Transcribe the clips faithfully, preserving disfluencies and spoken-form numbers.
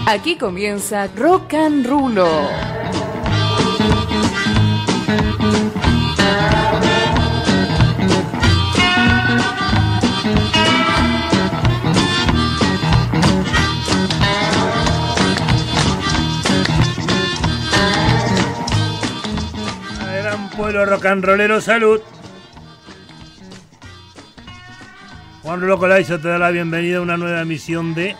Aquí comienza Rock and Rulo. Gran pueblo rock and rollero, salud. Juan Rulo Colaizo te da la bienvenida a una nueva emisión de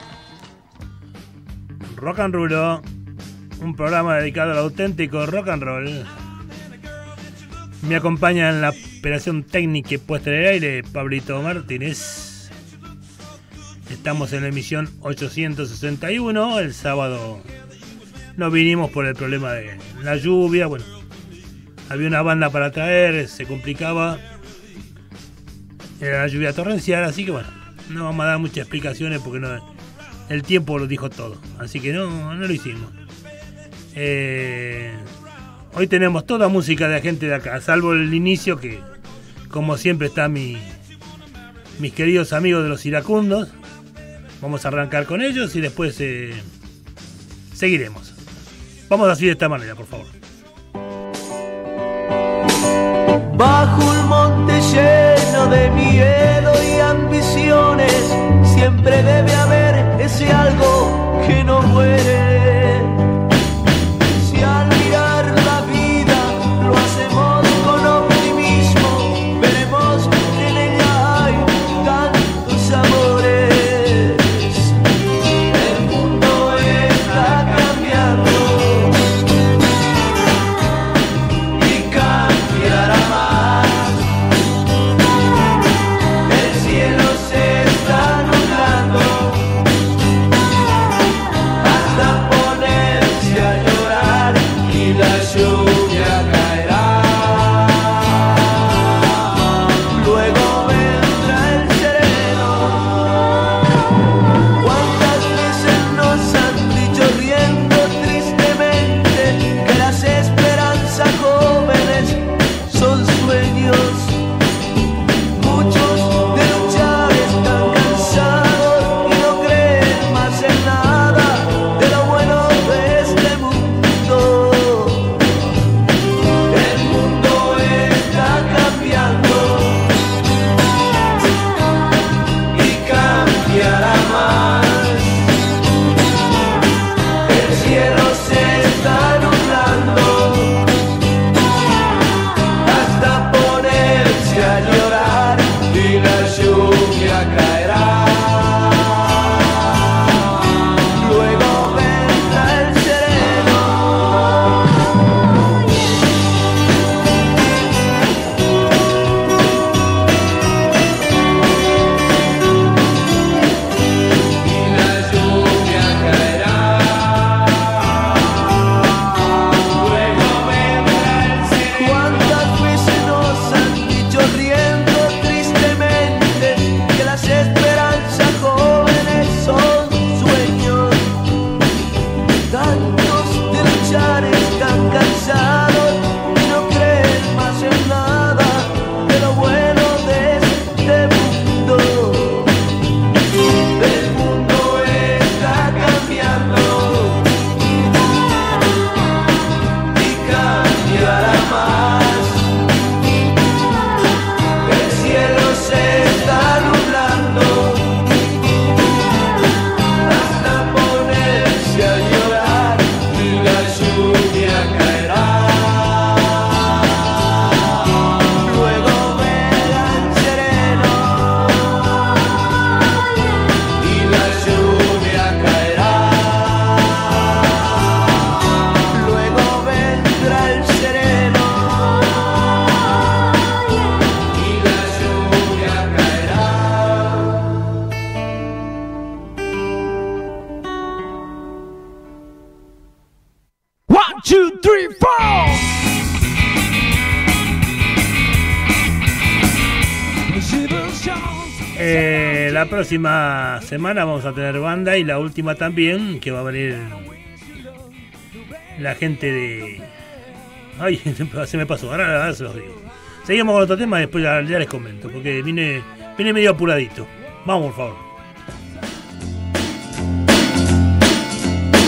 Rock and Rulo, un programa dedicado al auténtico rock and roll. Me acompaña en la operación técnica y puesta en el aire Pablito Martínez. Estamos en la emisión ochocientos sesenta y uno. El sábado no vinimos por el problema de la lluvia. Bueno, había una banda para traer, se complicaba. Era la lluvia torrencial, así que bueno, no vamos a dar muchas explicaciones porque no, el tiempo lo dijo todo. Así que no, no lo hicimos. Eh, hoy tenemos toda música de gente de acá, salvo el inicio que, como siempre, está mi, mis queridos amigos de los iracundos. Vamos a arrancar con ellos y después eh, seguiremos. Vamos así de esta manera, por favor. Bajo un monte lleno de miedo y ambiciones, siempre debe haber ese algo que no muere. Si al mirar la vida lo hacemos con optimismo, veremos que en ella hay tantos amores. El mundo está cambiando y cambiará más. Eh, la próxima semana vamos a tener banda y la última también, que va a venir la gente de... Ay, se me pasó, ahora, ahora se los digo. Seguimos con otro tema y después ya, ya les comento, porque vine, vine medio apuradito. Vamos, por favor.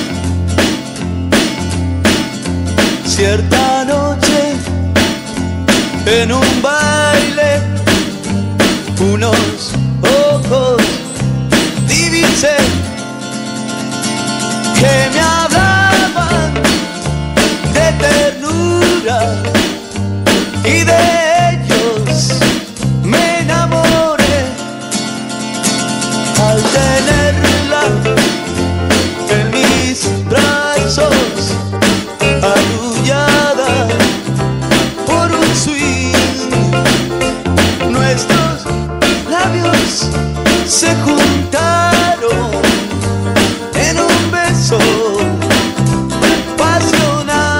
Cierta noche en un baile unos ojos divisé que me hablaban de ternura y de ellos me enamoré al tenerla en mis brazos, arrullada por un swing. Nuestros labios se juntaron en un beso pasional.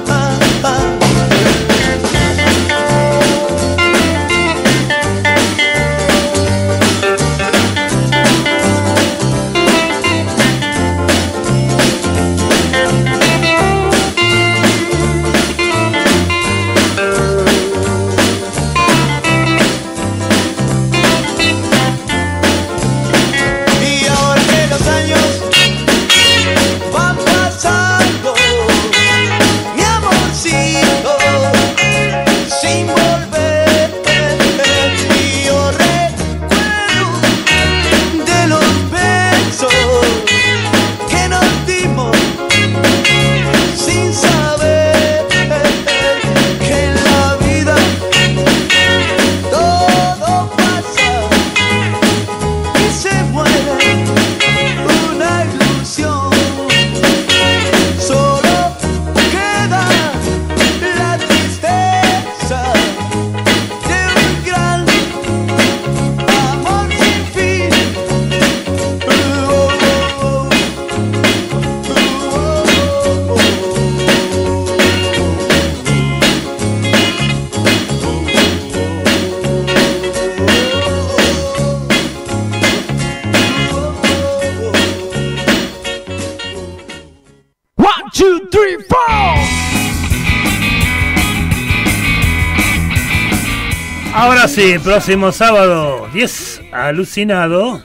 Ahora sí, próximo sábado diez, alucinado.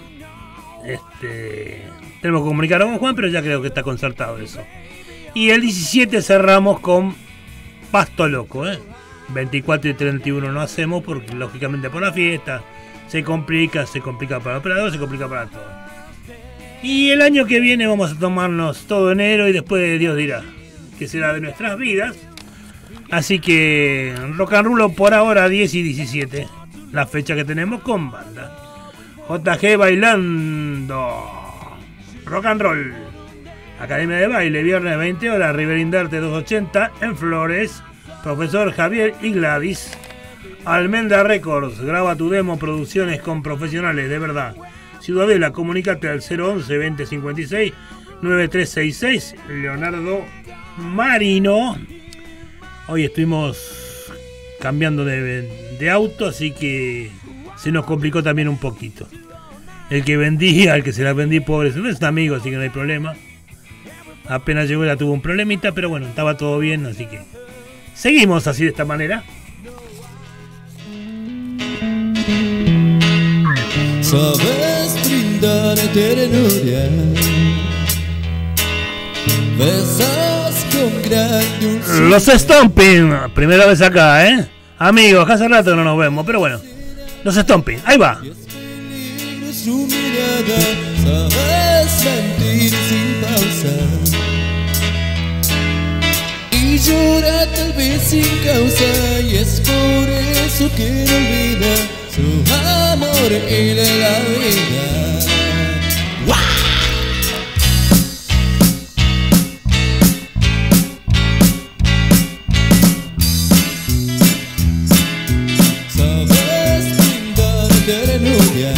Este, tenemos que comunicar con Juan, pero ya creo que está concertado eso. Y el diecisiete cerramos con Pasto Loco, ¿eh? veinticuatro y treinta y uno no hacemos porque lógicamente por la fiesta se complica, se complica para el operador, se complica para todo. Y el año que viene vamos a tomarnos todo enero y después Dios dirá que será de nuestras vidas. Así que rock and roll por ahora diez y diecisiete, la fecha que tenemos con banda. J G bailando rock and roll, Academia de Baile, viernes veinte horas, Riverindarte doscientos ochenta en Flores, Profesor Javier y Gladys. Almendra Records, graba tu demo, producciones con profesionales de verdad. Ciudadela, comunícate al cero once veinte cincuenta y seis noventa y tres sesenta y seis. Leonardo Marino. Hoy estuvimos cambiando de, de auto, así que se nos complicó también un poquito. El que vendía, el que se la vendí, pobre, no es un amigo, así que no hay problema. Apenas llegó ya tuvo un problemita, pero bueno, estaba todo bien, así que seguimos así de esta manera. Sabes brindar ternura, besas con gran dulzura. Los Stomping, primera vez acá, ¿eh? Amigos, hace rato no nos vemos, pero bueno. Los Stomping, ahí va. Su mirada, sabes mentir sin pausa y llorar tal vez sin causa, y es por eso que no olvida su amor y de la vida. ¡Wow! Sabes brindar ternura,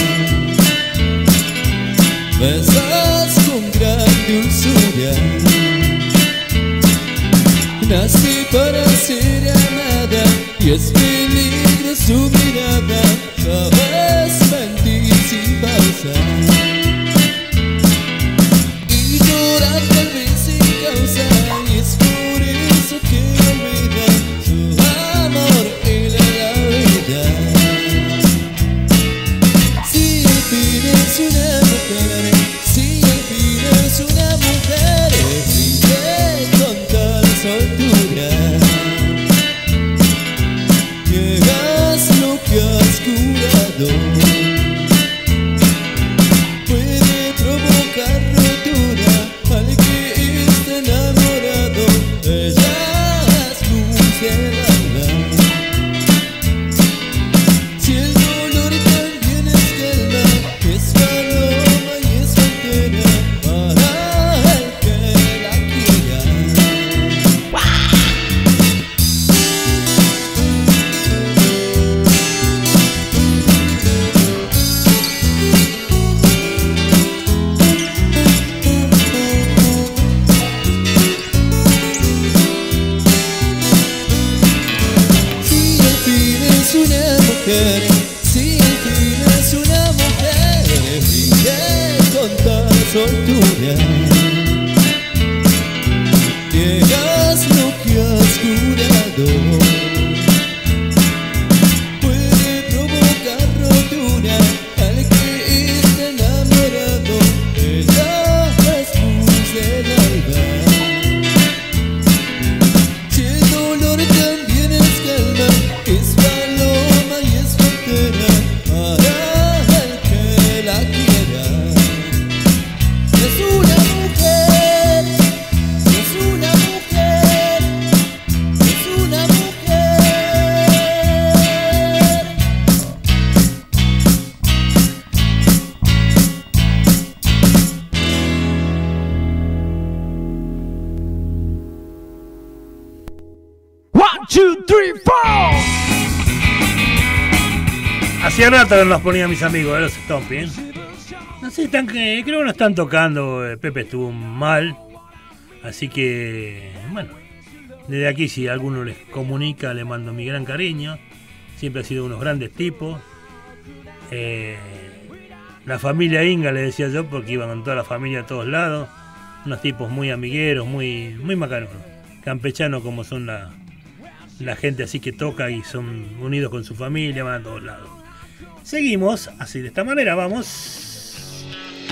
besas con gran dulzura. Nací para ser amada y es peligro su mirada. Sabes mentir sin pausa y llorar tal vez sin causa, y es por eso que olvida su amor y la vida. curado. Puede provocar rotura al que está enamorado. Ella es luz del alma. Si el dolor también es calma, es paloma y es frontera para el que la quiera. Si al fin es una mujer, si al fin es una mujer, vive con toda soltura. Llegas lo que has curado. Puede provocar rotura al que está enamorado. Ella es luz del alba. Si el dolor también es calma, es paloma y es frontera para el que la quiera. Es una mujer, es una mujer, es una mujer. One, two, three, four. Hacía rato que nos ponían mis amigos, ¿eh? Los Stomping. No sé, están, eh, creo que no están tocando. eh, Pepe estuvo mal. Así que, bueno, desde aquí si alguno les comunica, le mando mi gran cariño. Siempre ha sido unos grandes tipos. Eh, la familia Inga, le decía yo, porque iban con toda la familia a todos lados. Unos tipos muy amigueros, muy, muy macanudos. Campechanos como son la, la gente así que toca y son unidos con su familia, van a todos lados. Seguimos, así de esta manera, vamos.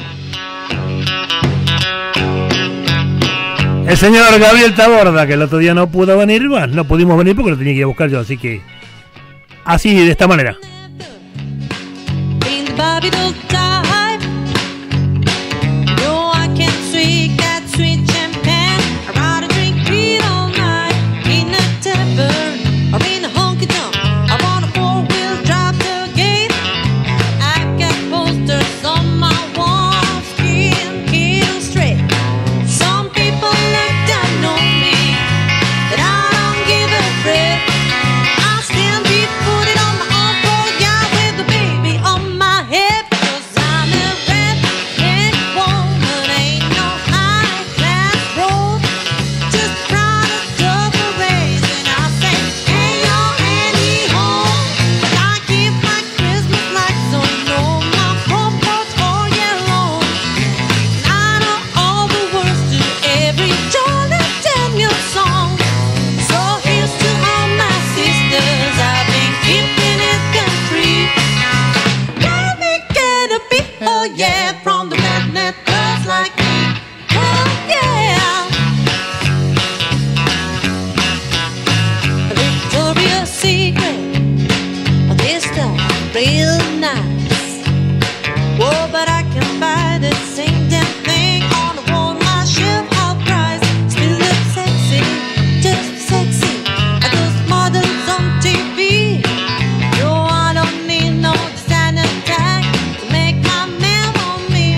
El señor Gabriel Taborda, que el otro día no pudo venir, bueno, no pudimos venir porque lo tenía que ir a buscar yo, así que así de esta manera. In the Bobby Doll type. No, I can't drink that sweet champagne. I'd rather drink beer all night in a tavern or in a honky tonk. I want a four-wheel drive to gate. I've got posters on my wall, skin, heel straight. Some people look down on me, but I don't give a rip. I'll still be putting on my own floor, yeah, with the baby on my hip. 'Cause I'm a redneck woman, ain't no high-class road. Just product of a race, and I say, hey, yo, Annie, home. But I keep my Christmas lights on, no, my comfort's all year long. And I know all the words to every Charlie Daniels song. So here's to all my sisters, I've been keeping it country. Let me get a beat, oh yeah, from the redneck girls like me. Oh yeah. Victoria's Secret, this stuff real nice. Whoa, but I can buy the same damn thing on the Walmart shelf, half price. Still look sexy, just sexy. I those models on T V. No, I don't need no designer tag to make my man on me.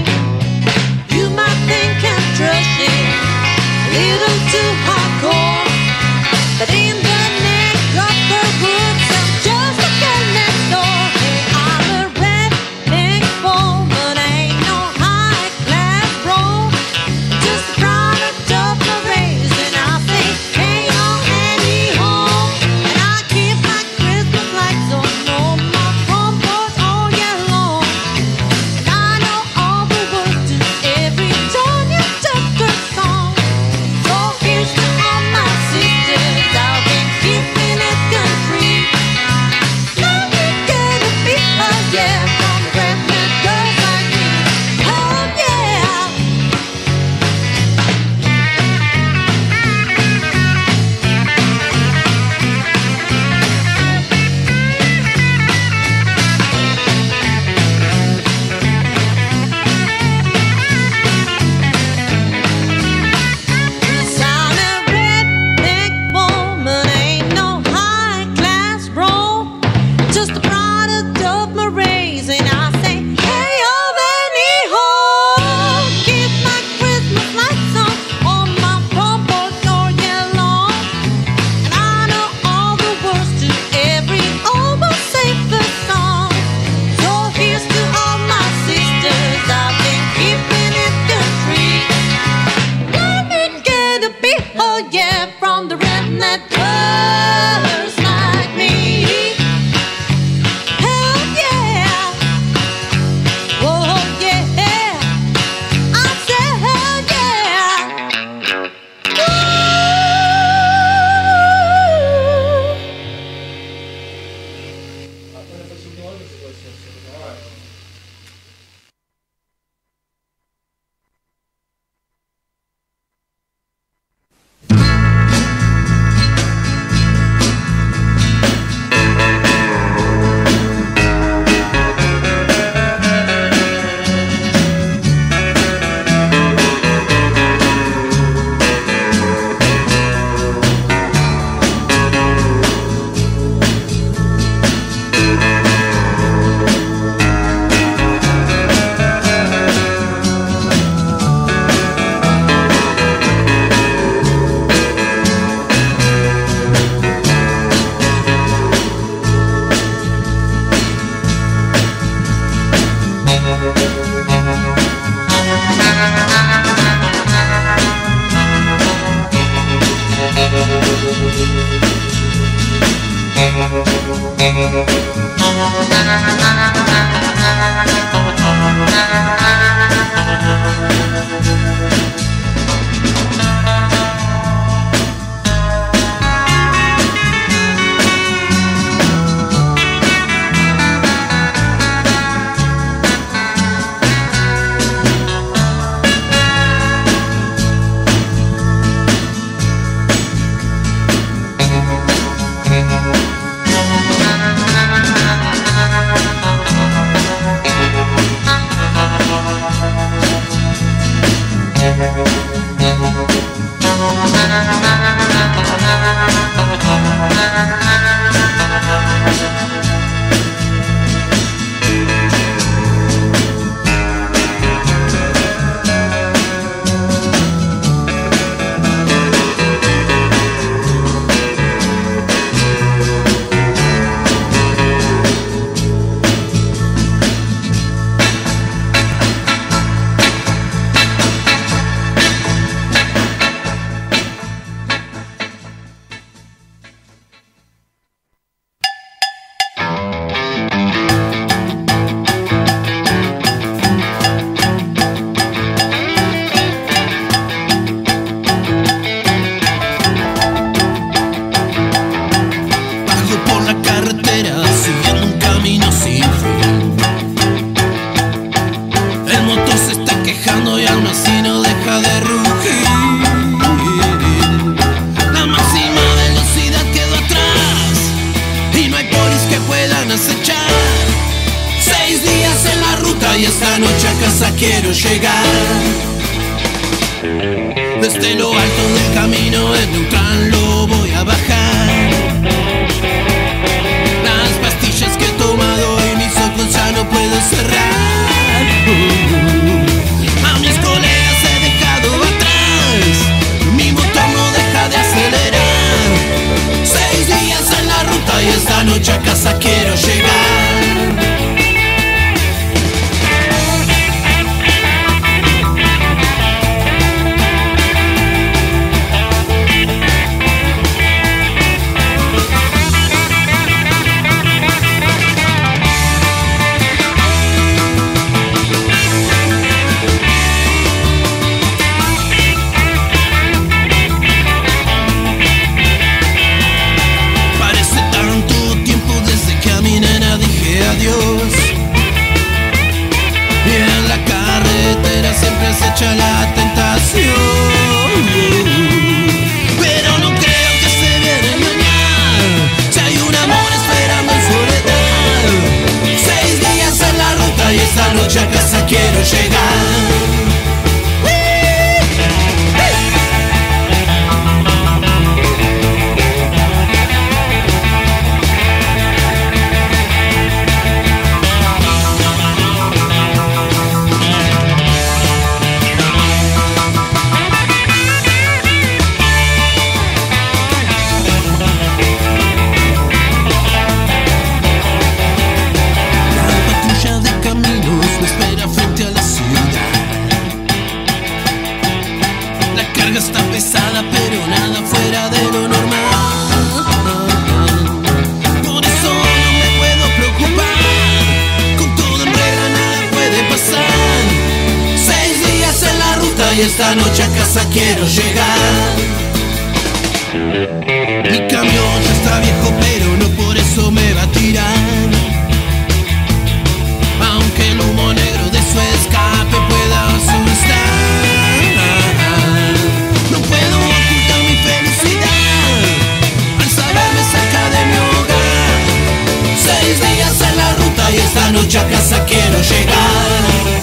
casa quiero llegar.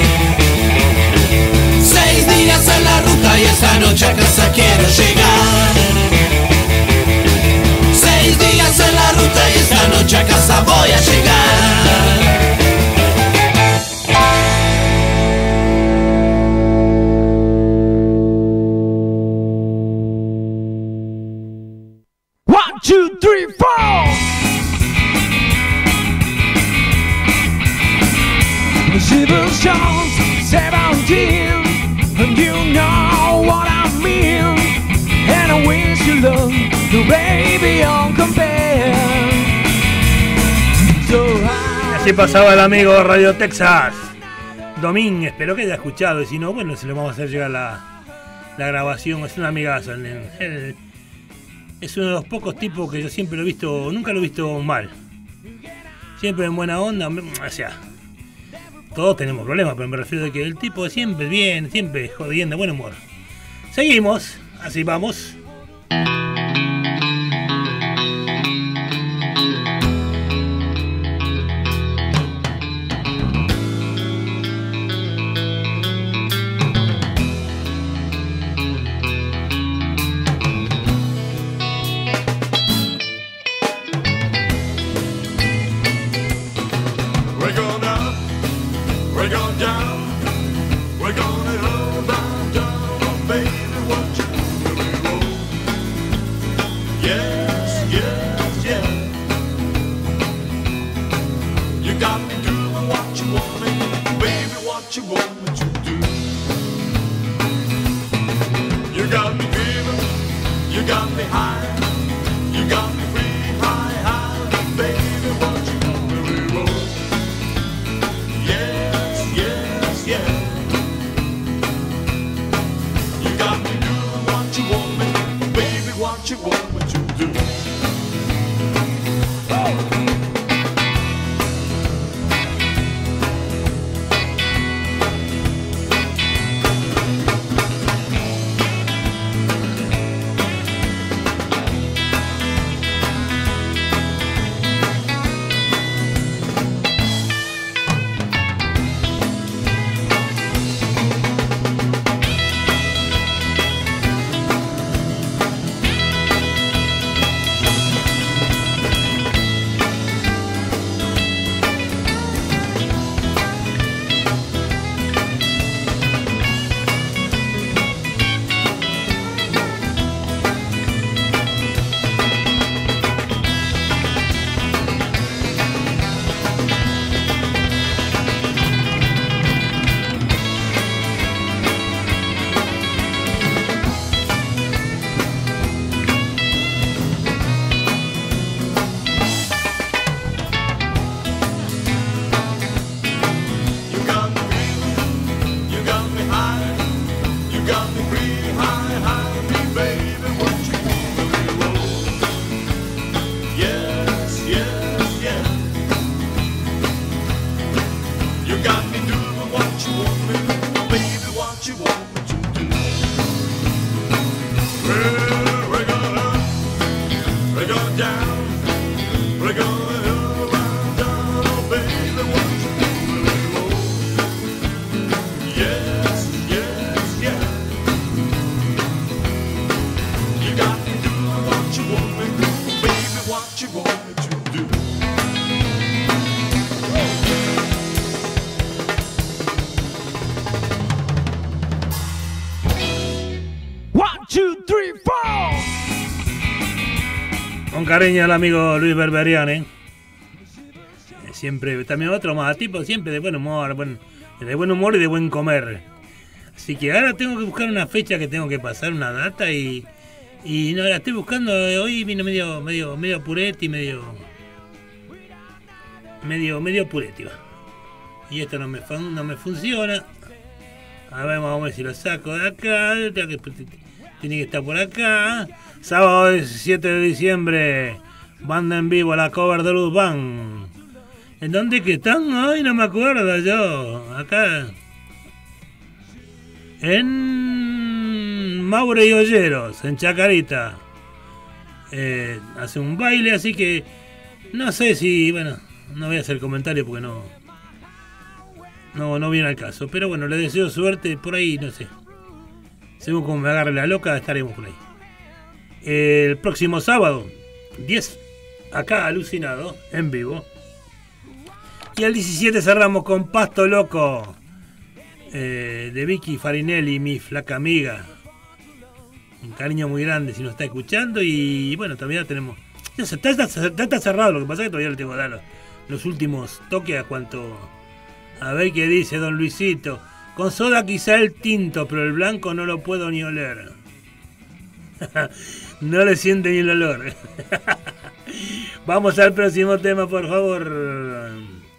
Seis días en la ruta y esta noche a casa quiero llegar. Seis días en la ruta y esta noche a casa voy a llegar. One, two, three, four. Civil Jones, seventeen, and you know what I mean. And I wish you love the baby on compare. So I Así pasaba el amigo Radio Texas Domín, espero que haya escuchado, y si no, bueno, se le vamos a hacer llegar la, la grabación. Es un amigazo, el, el, es uno de los pocos tipos que yo siempre lo he visto, nunca lo he visto mal, siempre en buena onda, o sea, todos tenemos problemas, pero me refiero a que el tipo siempre bien, siempre jodiendo, buen humor. Seguimos, así vamos. We're going up, we're going down, we're going up, down, down, baby, what you do, we roll. Yes, yes, yes. You got me doing what you want me, baby, what you want me to do. You got me dreaming, you got me high, you got me free, high, high, baby, what you do, we roll. Yes, yes, yes. You got me doing what you want me, baby, what you want me to do. Con cariño al amigo Luis Berberiane. Siempre, también otro más, tipo siempre de buen humor, buen, de buen humor y de buen comer. Así que ahora tengo que buscar una fecha que tengo que pasar, una data y, y no la estoy buscando. Hoy vino medio, medio, medio puretti, medio, medio, medio puretti. Va. Y esto no me, no me funciona. A ver, vamos a ver si lo saco de acá. Tiene que estar por acá. Sábado diecisiete de diciembre, banda en vivo, la cover de Luz Band. ¿En dónde que están? Ay, no me acuerdo yo. Acá. En Maure y Olleros, en Chacarita. Eh, hace un baile, así que no sé si, bueno, no voy a hacer comentario porque no, no, no viene al caso. Pero bueno, le deseo suerte por ahí, no sé. Según como me agarre la loca, estaremos por ahí. El próximo sábado, diez, acá Alucinado, en vivo. Y el diecisiete cerramos con Pasto Loco, eh, de Vicky Farinelli, mi flaca amiga. Un cariño muy grande si nos está escuchando. Y bueno, también tenemos... Ya está, está, está, está cerrado, lo que pasa es que todavía le tengo que dar los, los últimos toques a cuanto... A ver qué dice don Luisito. Con soda quizá el tinto, pero el blanco no lo puedo ni oler. No le siente ni el olor. Vamos al próximo tema, por favor.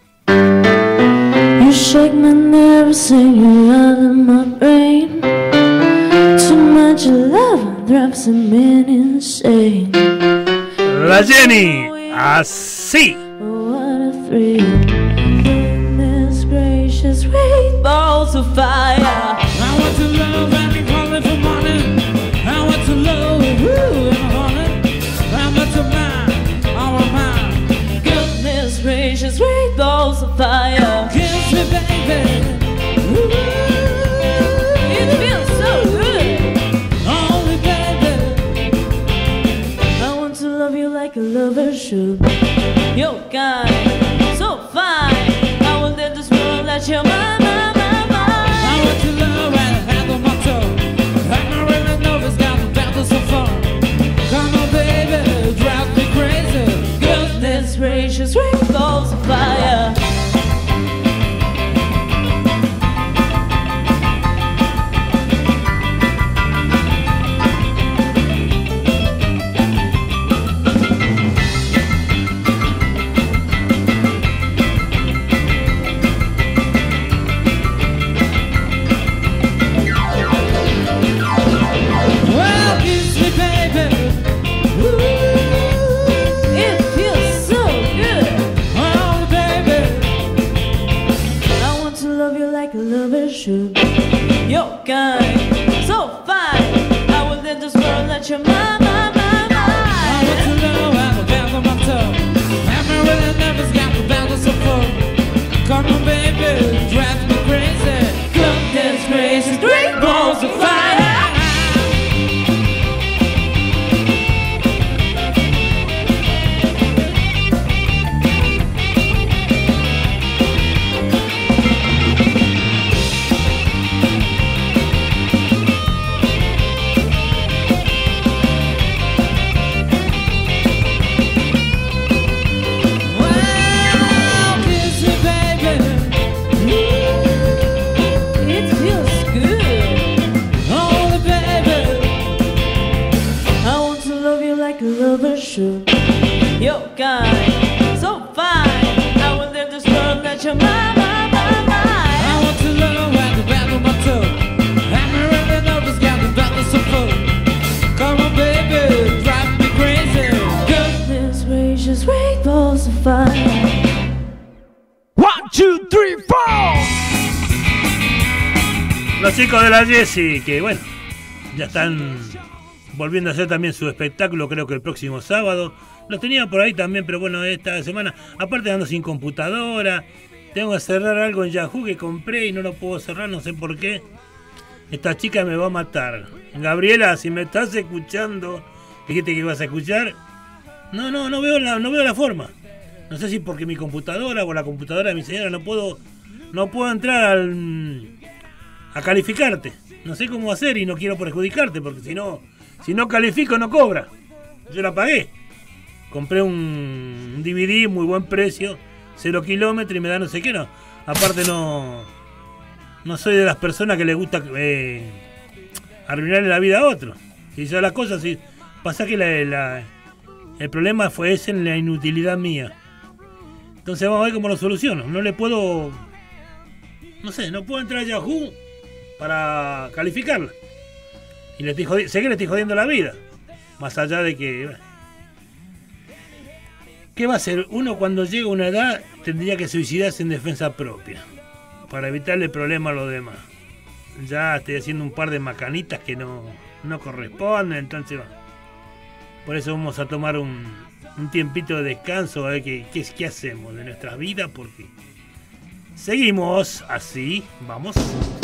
You shake my nerves and you're out of my brain. Too much love drives me insane. La Jenny, así. Oh, what a thrill. Goodness gracious, sweet balls of fire. I want to love and be calling for money. I want to love, woo, and honey. I want to mind, I want mine. Goodness gracious, sweet balls of fire. Kiss me, baby. Woo, It feels so good. only baby. I want to love you like a lover should. You're kind, so fine. I will let this world let you mind, mind, mind, I mind. want to love and handle my toe. I'm really nervous, got the battle so far. Come on, baby, drive me crazy. Goodness gracious, sweet balls of fire. Well, kiss me, baby. Woo, It feels so good. oh, baby. I want to love you like a lover should. You're kind, so fine. I will let this world let you mind, mind, mind, I want to mind. love and the battle my toe. I'm really nervous, got the battle so far. Come on, baby, drive me crazy. Goodness gracious, great balls of fire. Well, kiss me, baby. It feels good. Oh, baby. I want to love you like a lover should. You're kind, so fine. I will let this world let you mind, mind, mind, I mind. want to love and the battle my toe. I'm really nervous, got the battle so full. Come on, baby, drive me crazy. Goodness gracious, great balls of fire. One, two, three, four. Los chicos de la Jessie, que bueno, ya están volviendo a hacer también su espectáculo, creo que el próximo sábado. Los tenía por ahí también, pero bueno, esta semana, aparte ando sin computadora, tengo que cerrar algo en Yahoo que compré y no lo puedo cerrar, no sé por qué. Esta chica me va a matar. Gabriela, si me estás escuchando, dijiste que ibas a escuchar. No, no, no veo la, no veo la forma. No sé si porque mi computadora o la computadora de mi señora no puedo, no puedo entrar al, a calificarte. No sé cómo hacer y no quiero perjudicarte porque si no, si no califico no cobra. Yo la pagué. Compré un, un D V D muy buen precio, cero kilómetros y me da no sé qué no. Aparte no, no soy de las personas que les gusta eh, arruinarle la vida a otro. Si son las cosas, si pasa que la, la, el problema fue ese en la inutilidad mía. Entonces vamos a ver cómo lo soluciono. No le puedo, no sé, no puedo entrar a Yahoo para calificarla. Y le estoy jodi- sé que le estoy jodiendo la vida. Más allá de que... bueno. ¿Qué va a hacer? Uno cuando llega a una edad tendría que suicidarse en defensa propia. Para evitarle problemas a los demás. Ya estoy haciendo un par de macanitas que no, no corresponden. Entonces va. Por eso vamos a tomar un, un tiempito de descanso. A ver qué, qué, qué hacemos de nuestras vidas. Porque Seguimos así, vamos.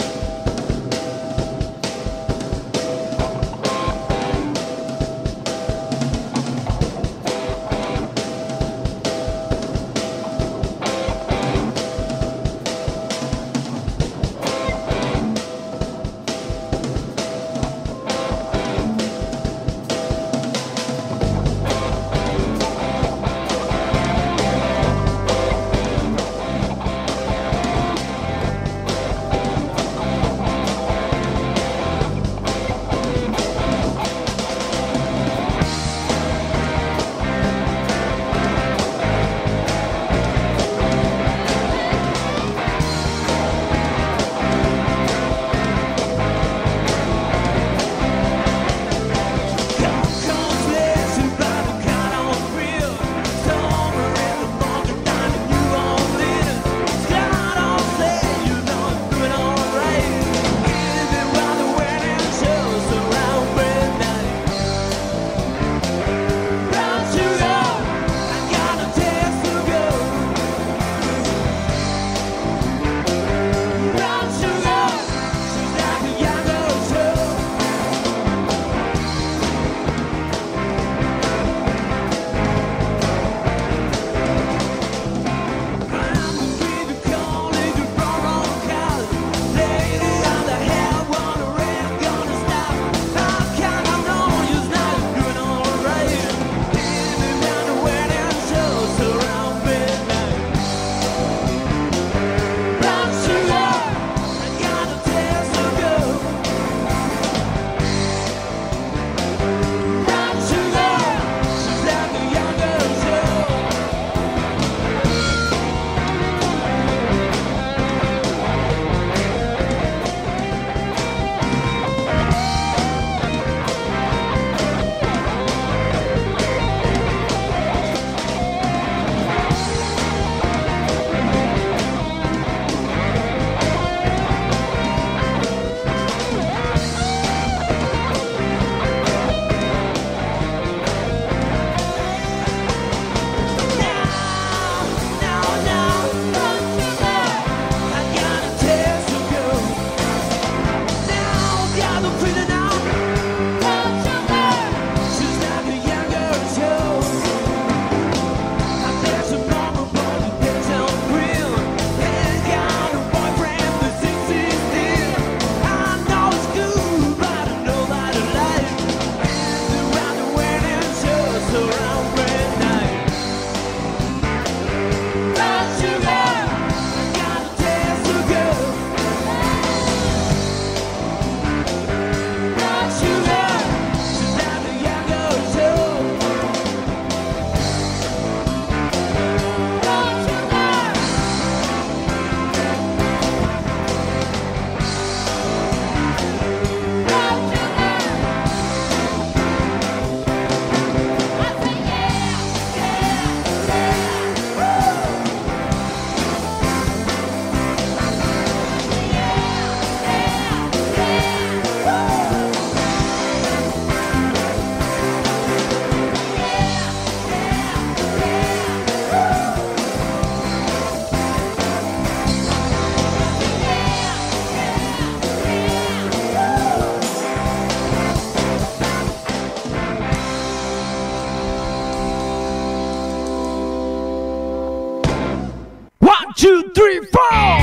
two, three, four.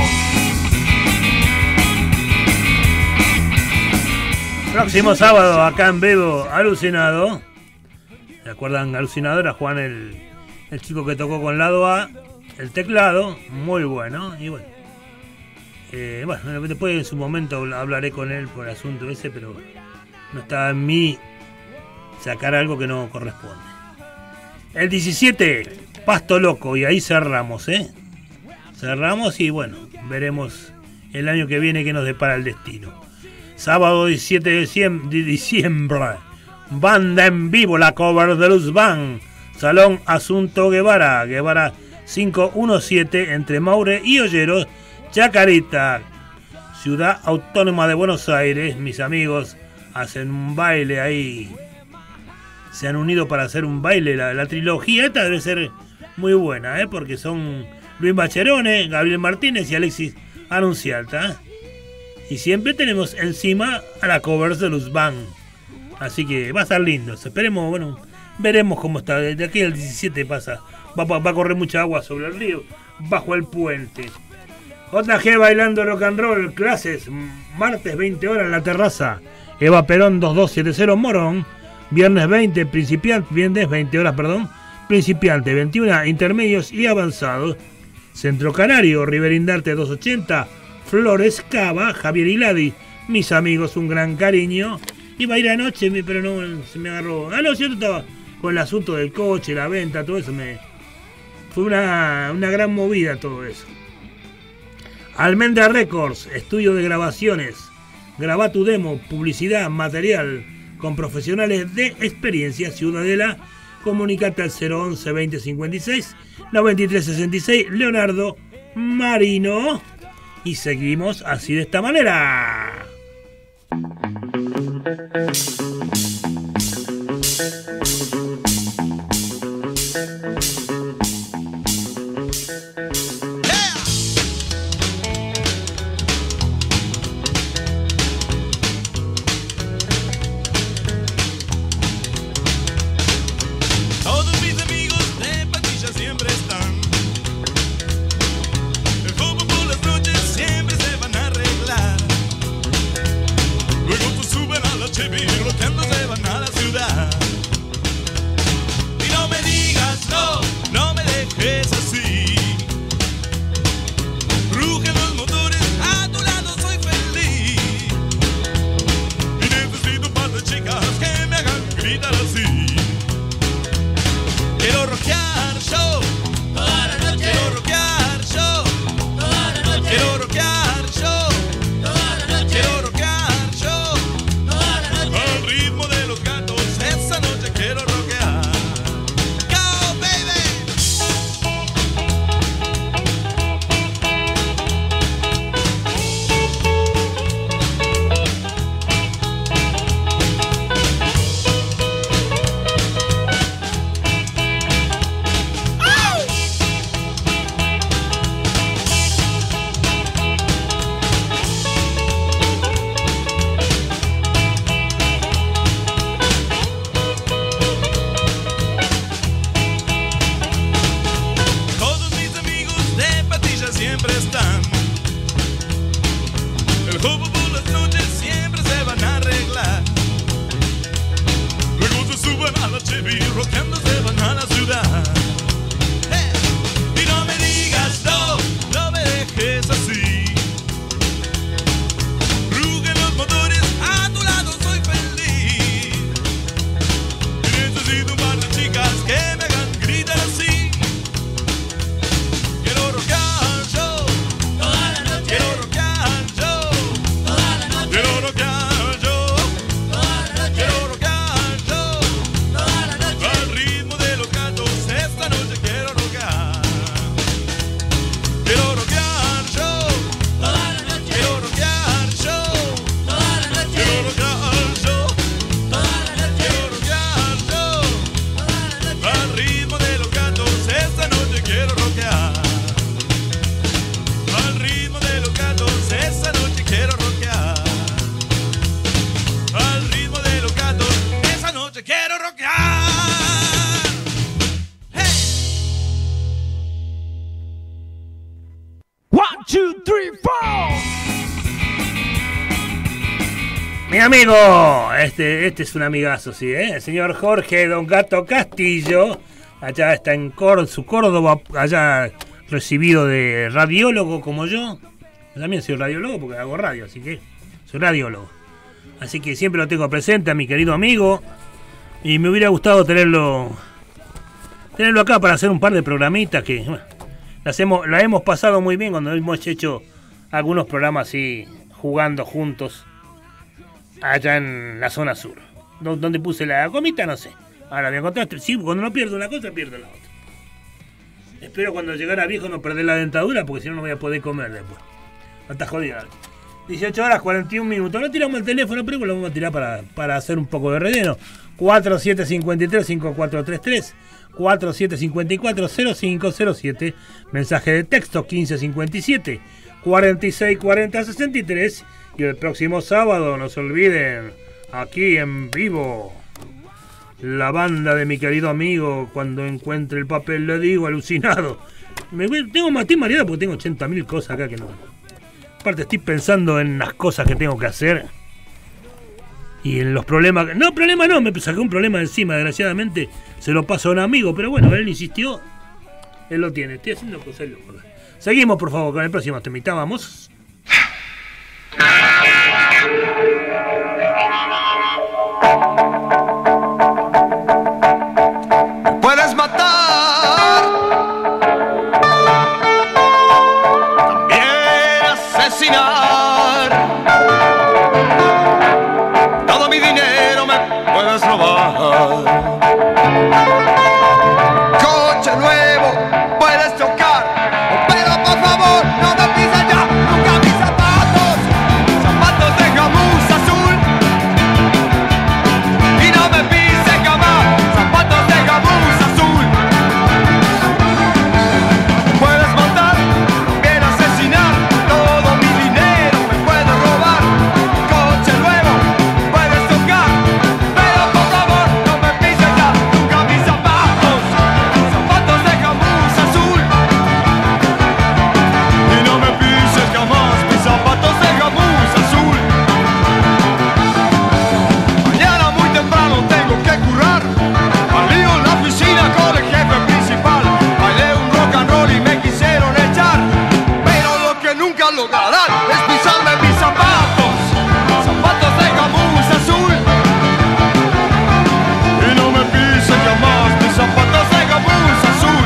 Próximo sábado, acá en vivo, Alucinado. ¿Se acuerdan? Alucinado era Juan, el, el chico que tocó con lado A, el teclado, muy bueno. Y bueno, eh, bueno, después en su momento hablaré con él por el asunto ese, pero no está en mí sacar algo que no corresponde. El diecisiete, Pasto Loco, y ahí cerramos, ¿eh? Cerramos y bueno, veremos el año que viene qué nos depara el destino. Sábado diecisiete de diciembre, banda en vivo, la cover de Luz Band, Salón Asunto Guevara, Guevara quinientos diecisiete, entre Maure y Olleros, Chacarita, Ciudad Autónoma de Buenos Aires. Mis amigos hacen un baile ahí, se han unido para hacer un baile. La, la trilogía esta debe ser muy buena, ¿eh? Porque son Luis Bacherone, Gabriel Martínez y Alexis Anunciata. Y siempre tenemos encima a la covers de Luz Band. Así que va a estar lindo. Esperemos, bueno, veremos cómo está. Desde aquí al diecisiete pasa. Va, va, va a correr mucha agua sobre el río, bajo el puente. J G bailando rock and roll, clases, martes veinte horas en la terraza. Eva Perón dos dos siete cero Morón. Viernes veinte, principiante, viernes veinte horas, perdón. Principiante, veintiuno, intermedios y avanzados. Centro Canario, Riverindarte dos ochenta. Flores Cava, Javier Hiladi. Mis amigos, un gran cariño. Iba a ir anoche, pero no se me agarró. Ah, no, cierto, estaba con el asunto del coche, la venta, todo eso. me Fue una, una gran movida todo eso. Almendra Records, estudio de grabaciones. Graba tu demo, publicidad, material con profesionales de experiencia. Ciudadela, comunicate al cero once veinte cincuenta y seis noventa y tres sesenta y seis. Leonardo Marino. Y seguimos así de esta manera. Todos mis amigos de patilla siempre están. El joven por las noches siempre se van a arreglar. Luego pues suben a la Chevy y roteando se van a la ciudad. Y no me digas no, no me dejes así. Rugen los motores, a tu lado soy feliz. Y necesito un par de chicas que me hagan gritar así. Quiero rockear yo toda la noche. Quiero rockear yo toda la noche. Quiero rockear yo toda la noche. Quiero rockear yo toda la noche. Al ritmo de los gatos esa noche quiero rockear. Go baby. Todos mis amigos de patilla siempre están. El joven por las noches siempre se van a arreglar. Luego se suben a la Chevy rockeando se van a la ciudad. Hey. Y no me digas no, no me dejes así. Rugen los motores, a tu lado soy feliz. Y necesito un par de chicas que me hagan gritar así. Quiero rockear yo toda la noche. Quiero rockear yo toda la noche. Quiero rockear yo toda la noche. Quiero rockear yo toda la noche. Al ritmo de los gatos esta noche quiero rockear. Quiero rockear yo toda la noche. Quiero rockear yo toda la noche. Quiero rockear yo toda la noche. Quiero rockear yo toda la noche. Al ritmo de los gatos esta noche quiero rockear. Al ritmo de los gatos esa noche quiero rockear. Al ritmo de los gatos esa noche quiero rockear. Hey. One, two, three, four. Mi amigo, este, este es un amigazo, sí, ¿eh? El señor Jorge Don Gato Castillo, allá está en Cor- su Córdoba, allá recibido de radiólogo como yo. Yo también soy radiólogo porque hago radio, así que soy radiólogo. Así que siempre lo tengo presente a mi querido amigo. Y me hubiera gustado tenerlo tenerlo acá para hacer un par de programitas que bueno, las hemos, la hemos pasado muy bien cuando hemos hecho algunos programas así, jugando juntos, allá en la zona sur. Do- Donde puse la gomita, no sé. Ahora voy a encontrar, sí, cuando no pierdo una cosa, pierdo la otra. Espero cuando llegara viejo no perder la dentadura, porque si no no voy a poder comer después. No estás jodida. dieciocho horas cuarenta y un minutos. No tiramos el teléfono, pero lo vamos a tirar para, para hacer un poco de relleno. cuatro siete cinco tres cinco cuatro tres tres. cuatro siete cinco cuatro cero cinco cero siete. Mensaje de texto quince cincuenta y siete cuarenta y seis cuarenta sesenta y tres. Y el próximo sábado, no se olviden, aquí en vivo, la banda de mi querido amigo. Cuando encuentre el papel le digo, alucinado. Me, tengo más mareado porque tengo ochenta mil cosas acá que no. Aparte estoy pensando en las cosas que tengo que hacer. Y en los problemas... No, problema no, me saqué un problema encima, desgraciadamente. Se lo paso a un amigo, pero bueno, él insistió. Él lo tiene, estoy haciendo cosas locas. Seguimos, por favor, con el próximo temita, vamos. Puedes matar, también asesinar. Todo mi dinero me puedes robar. Coche nuevo puedes chocar, pero por favor no me pises ya nunca mis zapatos, zapatos de gamuza azul. Y no me pises jamás, zapatos de gamuza azul. Puedes matar, bien asesinar, todo mi dinero me puedes robar. Coche nuevo puedes tocar, pero por favor no me pises ya nunca mis zapatos, zapatos de gamuza azul. Y no me pises jamás mis zapatos de gamuza azul. Mañana muy temprano tengo que currar, al lío en la oficina con el jefe principal. Bailé un rock and roll y me quisieron echar, pero lo que nunca lograrán es pisarme mis zapatos, zapatos de gamuza azul. Y no me pisen jamás mis zapatos de gamuza azul.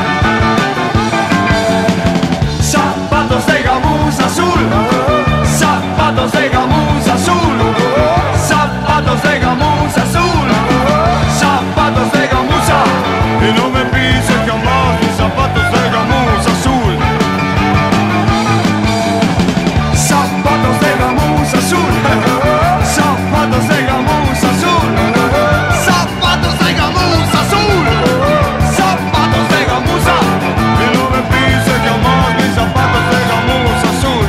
Zapatos de gamuza azul, zapatos de gamuza azul, zapatos de gamuza azul, zapatos de gamuza. Y no me pisen jamás mis zapatos de gamuza azul. Zapatos de gamuza azul, zapatos de gamuza azul, zapatos de gamuza azul, zapatos de gamuza. Y no me pisen jamás mis zapatos de gamuza azul.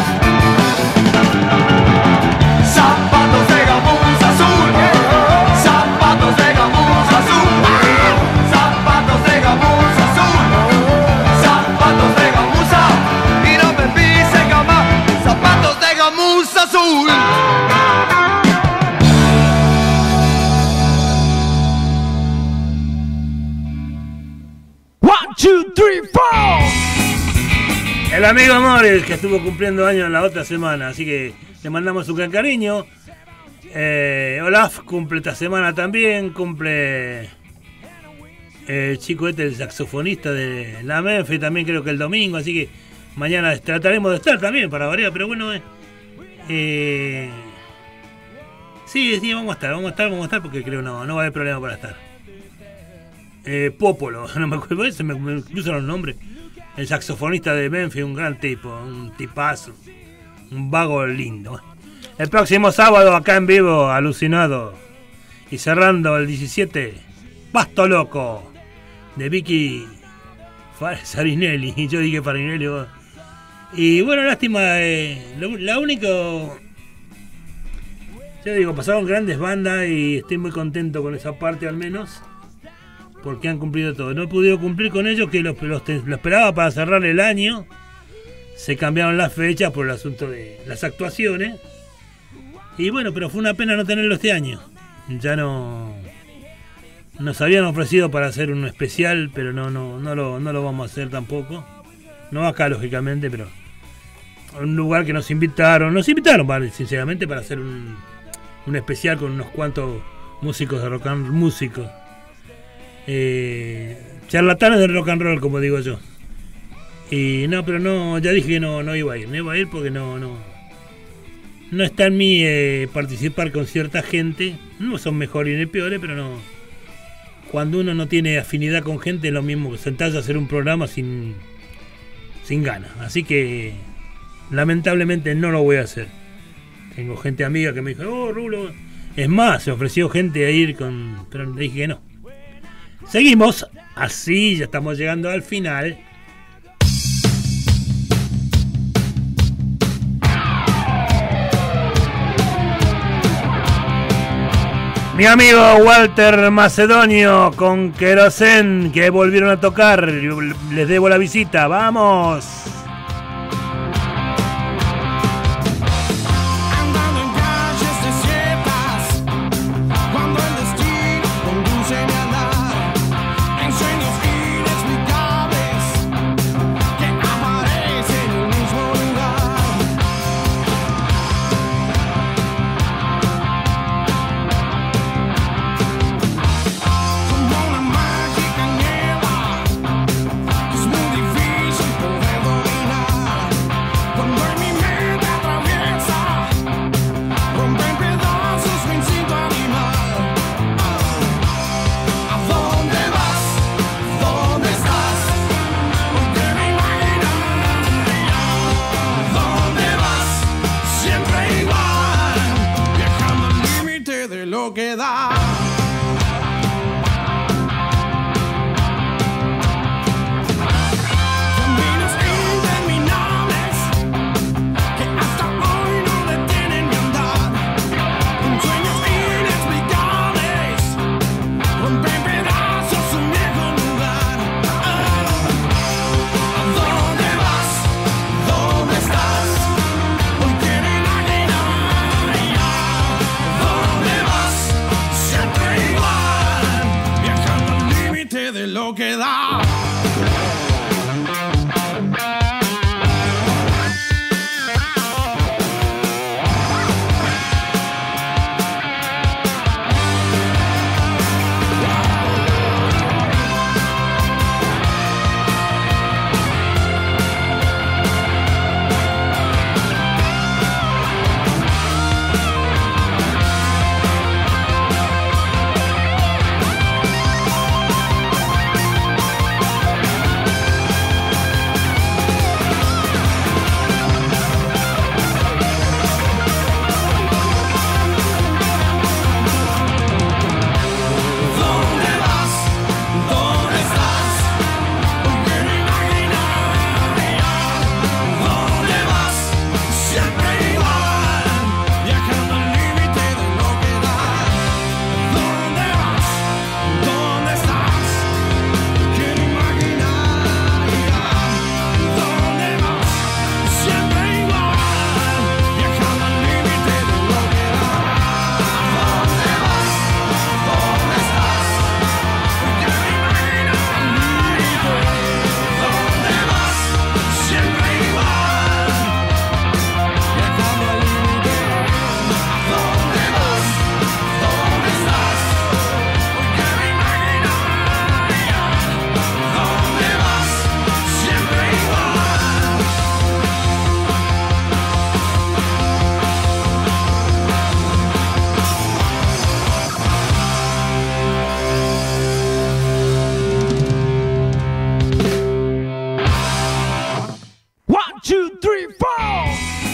Zapatos de gamuza azul, zapatos de gamuza azul, zapatos de gamuza azul, zapatos de gamuza. Y no me pisen jamás zapatos de gamuza azul. One, two, three, four. El amigo Amores, que estuvo cumpliendo años la otra semana, así que le mandamos un gran cariño. Eh, Olaf cumple esta semana también, cumple el chico este, el saxofonista de la Memphis, también creo que el domingo, así que mañana trataremos de estar también para variar, pero bueno, eh, eh, sí, sí, vamos a estar, vamos a estar, vamos a estar, porque creo no, no va a haber problema para estar. Eh, Popolo, no me acuerdo, se me, me cruzan los nombres. El saxofonista de Memphis, un gran tipo, un tipazo, un vago lindo. El próximo sábado acá en vivo, alucinado. Y cerrando el diecisiete, Pasto Loco, de Vicky Farinelli. Y yo dije Farinelli. Vos. Y bueno, lástima, eh, lo, la única... Yo digo, pasaron grandes bandas y estoy muy contento con esa parte al menos. Porque han cumplido todo. No he podido cumplir con ellos, que los, los, lo esperaba para cerrar el año. Se cambiaron las fechas por el asunto de las actuaciones. Y bueno, pero fue una pena no tenerlo este año. Ya no... Nos habían ofrecido para hacer un especial, pero no, no, no, lo, no lo vamos a hacer tampoco. No acá, lógicamente, pero... Un lugar que nos invitaron. Nos invitaron, vale, sinceramente, para hacer un, un especial con unos cuantos músicos de rock and roll. Músicos. Eh, charlatanes del rock and roll, como digo yo. Y no, pero no, ya dije que no, no iba a ir, no iba a ir porque no, no, no está en mí eh, participar con cierta gente. No son mejores ni peores, pero no. Cuando uno no tiene afinidad con gente es lo mismo que sentarse a hacer un programa sin, sin ganas. Así que lamentablemente no lo voy a hacer. Tengo gente amiga que me dijo, oh Rulo, es más, se ofreció gente a ir con, pero le dije que no. Seguimos, así ya estamos llegando al final. Mi amigo Walter Macedonio con Querosén, que volvieron a tocar, les debo la visita, ¡vamos! Andando en calles desiertas, cuando el destino conduce a andar en sueños inexplicables que aparecen en el mismo lugar. Como una mágica niebla que es muy difícil poder dominar. Cuando en mi mente atraviesa, rompe en pedazos mi instinto animal. ¿A dónde vas? ¿Dónde estás? Porque me imaginaría. ¿Dónde vas? Siempre igual, viajando al límite de lo que da. Caminos interminables que hasta hoy no detienen mi andar. En sueños inexplicables rompen pedazos un viejo lugar. ¿A dónde vas? ¿Dónde estás? Hoy quiero imaginar. ¿Dónde vas? Siempre igual, viajando al límite de lo que da. ¿Dónde vas? ¿Dónde estás? Hoy quiero imaginar. ¿Dónde vas? Siempre igual, viajando al límite de lo que da. ¿Dónde vas? ¿Dónde estás? Quiero imaginar. ¿Dónde vas? Siempre igual, viajando al límite de lo que da. ¿Dónde vas? ¿Dónde estás? Quiero imaginar. ¿Dónde vas? Siempre igual, viajando al límite. ¿Dónde vas? ¿Dónde estás? Quiero imaginar. ¿Dónde vas? Siempre igual. One, two, three, four.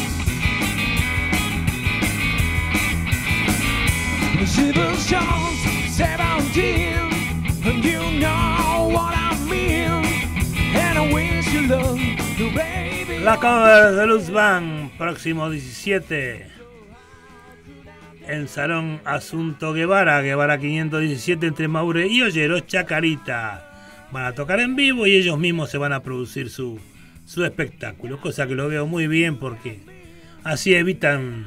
Elizabeth Jones, seventeen, and you know what I mean. And I wish you love the baby. La cover de Luz Band, próximo diecisiete. En Salón Asunto Guevara, Guevara quinientos diecisiete entre Maure y Olleros, Chacarita. Van a tocar en vivo y ellos mismos se van a producir su, su espectáculo, cosa que lo veo muy bien porque así evitan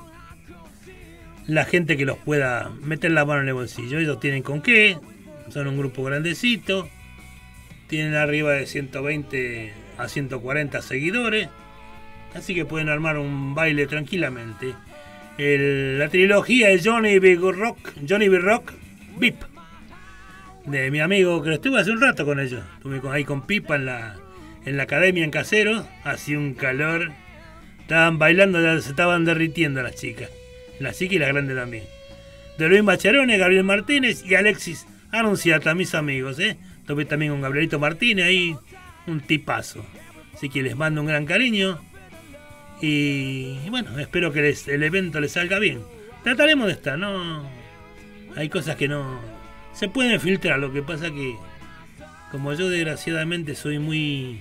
la gente que los pueda meter la mano en el bolsillo. Ellos tienen con qué, son un grupo grandecito, tienen arriba de ciento veinte a ciento cuarenta seguidores, así que pueden armar un baile tranquilamente. El, la trilogía de Johnny B. Rock, Johnny B. Rock, V I P, de mi amigo, que lo estuve hace un rato con ellos. Estuve con- ahí con Pipa en la, en la academia en Casero, hacía un calor, estaban bailando, ya se estaban derritiendo las chicas, la chica y la grande también. De Luis Macharone, Gabriel Martínez y Alexis Anunciata, mis amigos, ¿eh? Estuve también con Gabrielito Martínez ahí, un tipazo. Así que les mando un gran cariño. Y, y bueno, espero que les- el evento les salga bien. Trataremos de estar, ¿no? Hay cosas que no, Se pueden filtrar, lo que pasa que como yo desgraciadamente soy muy...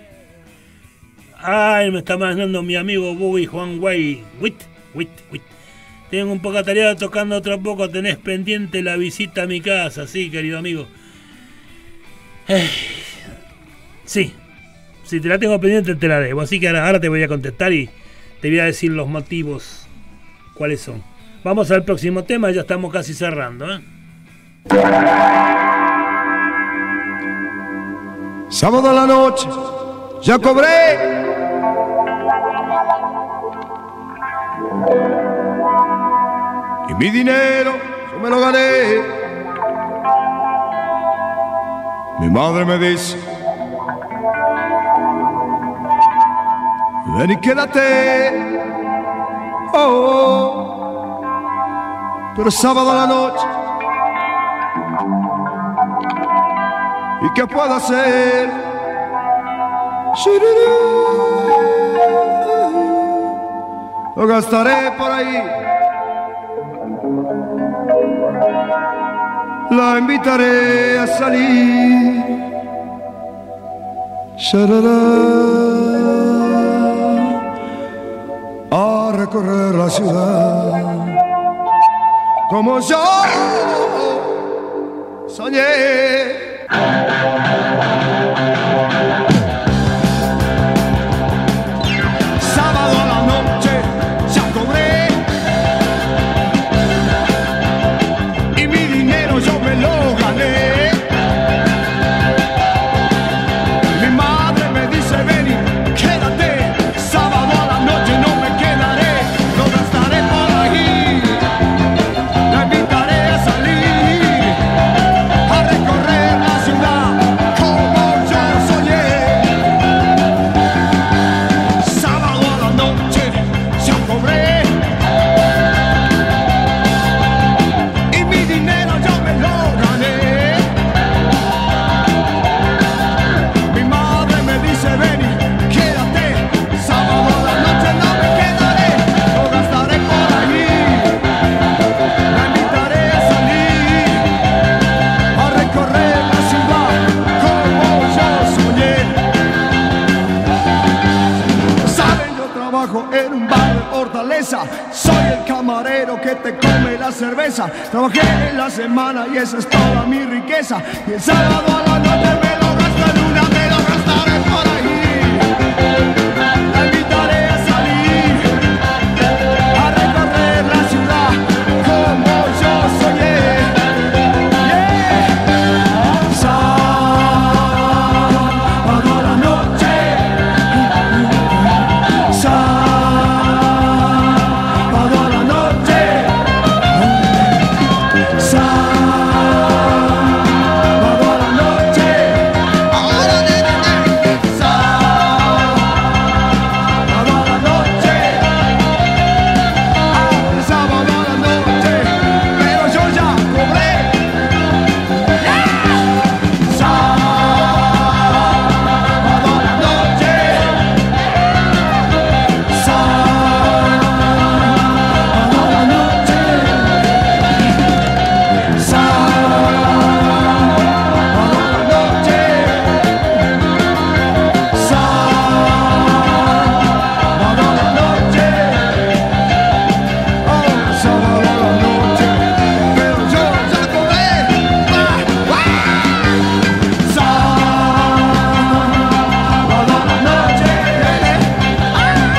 Ay, me está mandando mi amigo Bobby Juan Guay. Wit, wit, wit. Tengo un poco de tarea tocando otro poco. Tenés pendiente la visita a mi casa, sí, querido amigo. Eh, sí, si te la tengo pendiente te la debo. Así que ahora, ahora te voy a contestar y te voy a decir los motivos. ¿Cuáles son? Vamos al próximo tema, ya estamos casi cerrando, ¿eh? Sábado a la noche, ya cobré. Y mi dinero yo me lo gané. Mi madre me dice: ven y quédate. Oh, oh. Pero sábado a la noche, ¿y qué puedo hacer? Lo gastaré por ahí. La invitaré a salir. A recorrer la ciudad como yo soñé. Sábado a la noche ya cobré y mi dinero yo me lo gané. Mi madre me dice: ven y quédate. Sábado a la noche no me quedaré, lo gastaré por ahí. La invitaré a salir, a recorrer la ciudad como yo soñé. Sábado a la noche ya cobré y mi dinero yo me lo gané. Mi madre me dice: ven y quédate. Sábado a la noche no me quedaré, lo gastaré por allí. La invitaré a salir, a recorrer la ciudad como yo soñé. Saben, yo trabajo en un bar de Hortaleza. Soy el camarero que te come la cerveza. Trabajé en la semana y esa es toda mi riqueza. Y el sábado a la noche me lo gasto en una, me lo gastaré por ahí. La invitaré a salir, a recorrer la ciudad como yo soñé. Yeah. Sábado a la noche, sábado a la noche, sábado a la noche, ahora de sábado a la noche, sábado a la noche, pero yo ya cobré. Sábado a la noche, sábado a la noche, sábado a la noche, sábado a la noche, oh, sábado a la noche, pero yo ya cobré. Ah, ah. Sábado a la noche, ah,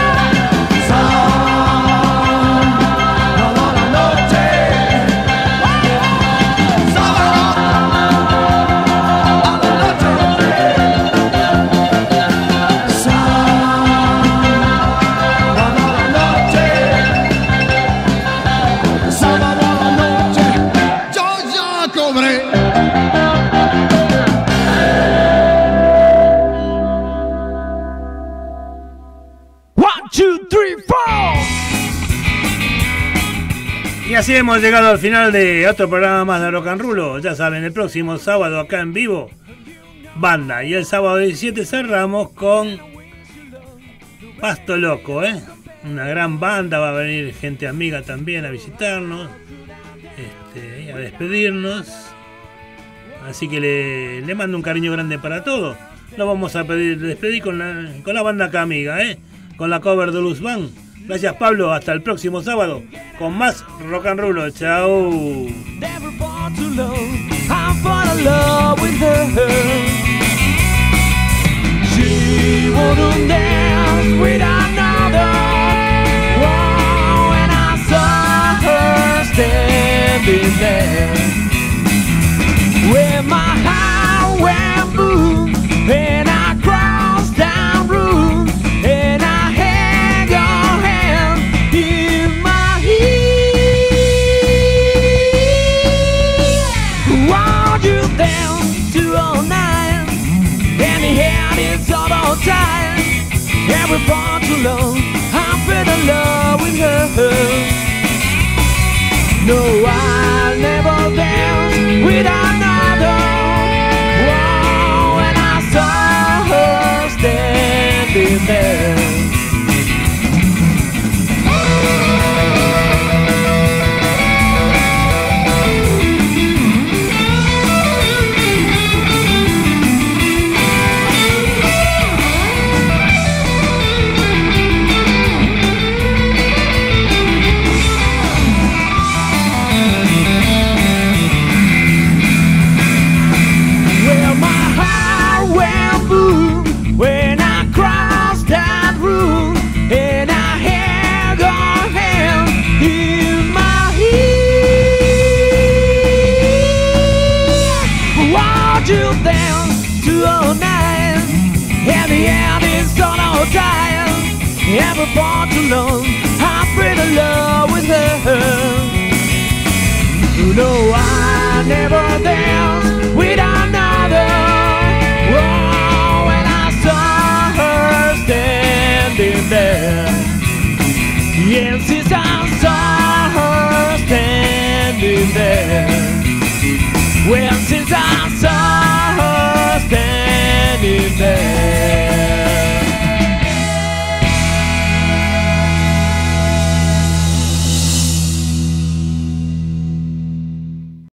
sábado a la noche, sábado a la noche, sábado a la noche, yo ya cobré. One, two, three, four. Y así hemos llegado al final de otro programa más de Rock and Roll. Ya saben, el próximo sábado acá en vivo, banda. Y el sábado diecisiete cerramos con Pasto Loco, ¿eh? Una gran banda, va a venir gente amiga también a visitarnos, este, y a despedirnos. Así que le, le mando un cariño grande para todos. Nos vamos a pedir, despedir con la, con la banda acá amiga, ¿eh? Con la cover de Luz Band. Gracias, Pablo. Hasta el próximo sábado con más Rock and Roll. Chao. Never fall too low. I'm falling in love with her. She wouldn't dance with another. Whoa, when I saw her standing there, with my heart went boom, and I crossed down room, and I had your hand in my hand. Want you down to all night, and the hand is all the time. Every